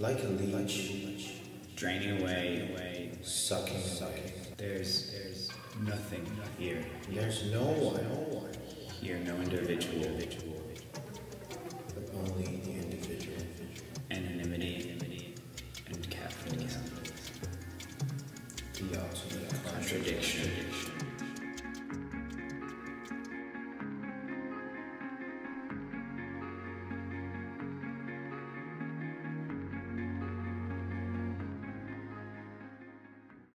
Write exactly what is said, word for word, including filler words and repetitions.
like a leech, draining away, away, sucking away. There's, there's nothing here. There's no one, no one, Here, no individual, but only the individual. anonymity, and capitalism. The ultimate Contradiction.